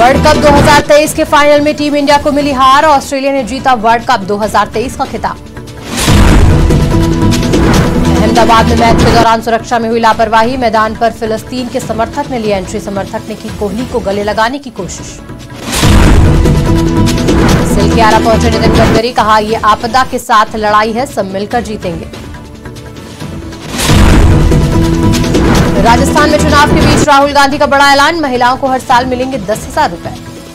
World cup 2023 के final में team India को मिली हार। ऑस्ट्रेलिया ने जीता वर्ल्ड कप 2023 का खिताब। अहमदाबाद में मैच के दौरान सुरक्षा में हुई लापरवाही। मैदान पर फिलिस्तीन के समर्थक ने लिया एंट्री। समर्थक ने की कोहली को गले लगाने की कोशिश। सिल के आरा पहुंचे नितिन गडकरी, कहा यह आपदा के साथ लड़ाई है, सब मिलकर जीतेंगे। राजस्थान में चुनाव के बीच राहुल गांधी का बड़ा ऐलान। महिलाओं को हर साल मिलेंगे 10,000 रुपए।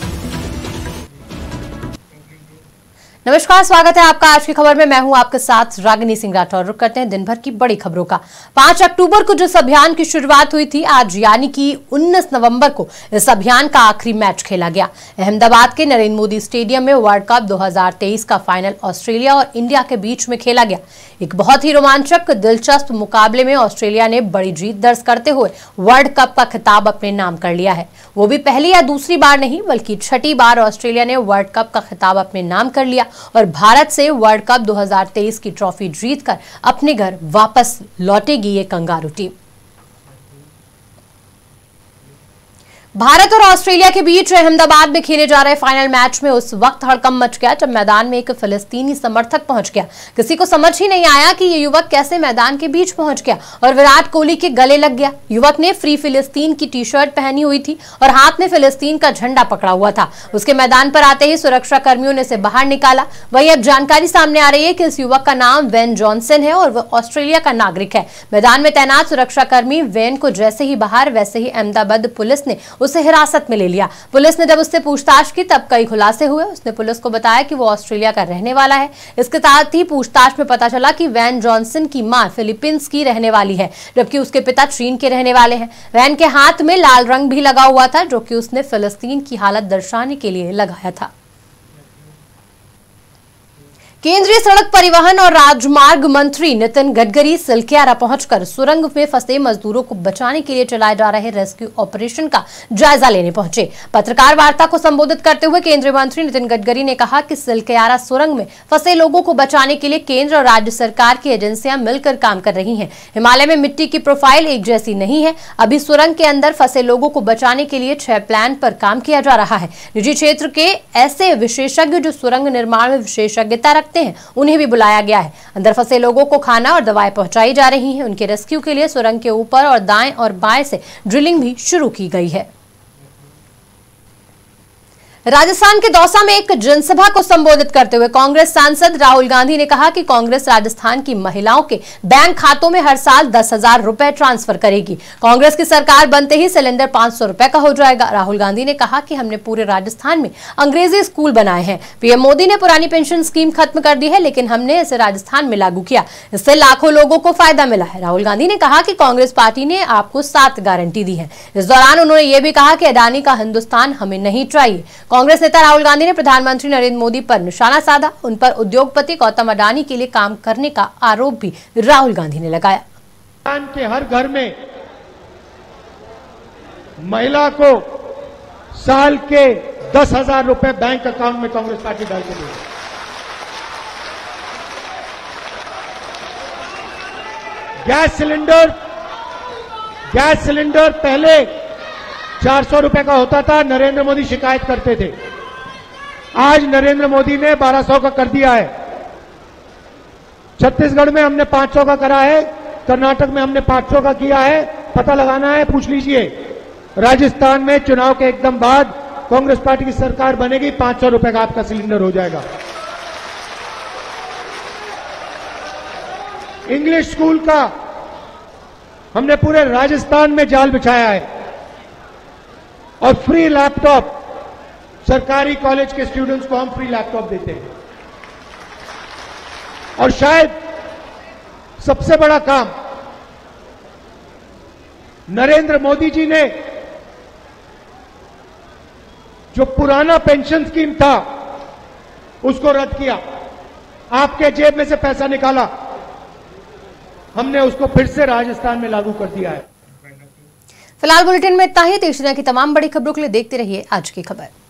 नमस्कार, स्वागत है आपका आज की खबर में। मैं हूं आपके साथ रागिनी सिंह राठौर। रुक करते हैं दिन भर की बड़ी खबरों का। 5 अक्टूबर को जिस अभियान की शुरुआत हुई थी, आज यानी कि 19 नवंबर को इस अभियान का आखिरी मैच खेला गया। अहमदाबाद के नरेंद्र मोदी स्टेडियम में वर्ल्ड कप 2023 का फाइनल ऑस्ट्रेलिया और इंडिया के बीच में खेला गया। एक बहुत ही रोमांचक दिलचस्प मुकाबले में ऑस्ट्रेलिया ने बड़ी जीत दर्ज करते हुए वर्ल्ड कप का खिताब अपने नाम कर लिया है। वो भी पहली या दूसरी बार नहीं, बल्कि छठी बार ऑस्ट्रेलिया ने वर्ल्ड कप का खिताब अपने नाम कर लिया और भारत से वर्ल्ड कप 2023 की ट्रॉफी जीतकर अपने घर वापस लौटेगी ये कंगारू टीम। भारत और ऑस्ट्रेलिया के बीच अहमदाबाद में खेले जा रहे फाइनल मैच में उस वक्त हड़कंप मच गया जब मैदान में एक फिलिस्तीनी समर्थक पहुंच गया। किसी को समझ ही नहीं आया कि ये युवक कैसे मैदान के बीच पहुंच गया और विराट कोहली के गले लग गया। युवक ने फ्री फिलिस्तीन की टी शर्ट पहनी हुई थी और हाथ में फिलिस्तीन का झंडा पकड़ा हुआ था। उसके मैदान पर आते ही सुरक्षा कर्मियों ने इसे बाहर निकाला। वहीं अब जानकारी सामने आ रही है कि इस युवक का नाम वेन जॉनसन है और वह ऑस्ट्रेलिया का नागरिक है। मैदान में तैनात सुरक्षा कर्मी वेन को जैसे ही बाहर, वैसे ही अहमदाबाद पुलिस ने उसे हिरासत में ले लिया। पुलिस ने जब उससे पूछताछ की तब कई खुलासे हुए। उसने पुलिस को बताया कि वो ऑस्ट्रेलिया का रहने वाला है। इसके साथ ही पूछताछ में पता चला कि वैन जॉनसन की मां फिलीपींस की रहने वाली है, जबकि उसके पिता चीन के रहने वाले हैं। वैन के हाथ में लाल रंग भी लगा हुआ था, जो कि उसने फिलिस्तीन की हालत दर्शाने के लिए लगाया था। केंद्रीय सड़क परिवहन और राजमार्ग मंत्री नितिन गडकरी सिलक्यारा पहुंचकर सुरंग में फंसे मजदूरों को बचाने के लिए चलाए जा रहे रेस्क्यू ऑपरेशन का जायजा लेने पहुंचे। पत्रकार वार्ता को संबोधित करते हुए केंद्रीय मंत्री नितिन गडकरी ने कहा कि सिलक्यारा सुरंग में फंसे लोगों को बचाने के लिए केंद्र और राज्य सरकार की एजेंसियां मिलकर काम कर रही हैं। हिमालय में मिट्टी की प्रोफाइल एक जैसी नहीं है। अभी सुरंग के अंदर फंसे लोगों को बचाने के लिए 6 प्लान पर काम किया जा रहा है। निजी क्षेत्र के ऐसे विशेषज्ञ जो सुरंग निर्माण में विशेषज्ञता रखते हैं, उन्हें भी बुलाया गया है। अंदर फंसे लोगों को खाना और दवाएं पहुंचाई जा रही हैं। उनके रेस्क्यू के लिए सुरंग के ऊपर और दाएं और बाएं से ड्रिलिंग भी शुरू की गई है। राजस्थान के दौसा में एक जनसभा को संबोधित करते हुए कांग्रेस सांसद राहुल गांधी ने कहा कि कांग्रेस राजस्थान की महिलाओं के बैंक खातों में हर साल 10,000 रुपए ट्रांसफर करेगी। कांग्रेस की सरकार बनते ही सिलेंडर 500 रुपए का हो जाएगा। राहुल गांधी ने कहा कि हमने पूरे राजस्थान में अंग्रेजी स्कूल बनाए हैं। पीएम मोदी ने पुरानी पेंशन स्कीम खत्म कर दी है, लेकिन हमने इसे राजस्थान में लागू किया। इससे लाखों लोगों को फायदा मिला है। राहुल गांधी ने कहा कि कांग्रेस पार्टी ने आपको 7 गारंटी दी है। इस दौरान उन्होंने ये भी कहा कि अडानी का हिंदुस्तान हमें नहीं चाहिए। कांग्रेस नेता राहुल गांधी ने प्रधानमंत्री नरेंद्र मोदी पर निशाना साधा। उन पर उद्योगपति गौतम अडानी के लिए काम करने का आरोप भी राहुल गांधी ने लगाया। के हर घर में महिला को साल के 10,000 रुपए बैंक अकाउंट में कांग्रेस पार्टी डाल के देगी। गैस सिलेंडर पहले 400 रुपए का होता था। नरेंद्र मोदी शिकायत करते थे। आज नरेंद्र मोदी ने 1200 का कर दिया है। छत्तीसगढ़ में हमने 500 का करा है, कर्नाटक में हमने 500 का किया है। पता लगाना है, पूछ लीजिए। राजस्थान में चुनाव के एकदम बाद कांग्रेस पार्टी की सरकार बनेगी, 500 रुपए का आपका सिलेंडर हो जाएगा। इंग्लिश स्कूल का हमने पूरे राजस्थान में जाल बिछाया है और फ्री लैपटॉप सरकारी कॉलेज के स्टूडेंट्स को हम फ्री लैपटॉप देते हैं। और शायद सबसे बड़ा काम नरेंद्र मोदी जी ने जो पुराना पेंशन स्कीम था उसको रद्द किया। आपके जेब में से पैसा निकाला, हमने उसको फिर से राजस्थान में लागू कर दिया है। फिलहाल बुलेटिन में इतना ही। देश दुनिया की तमाम बड़ी खबरों के लिए देखते रहिए आज की खबर।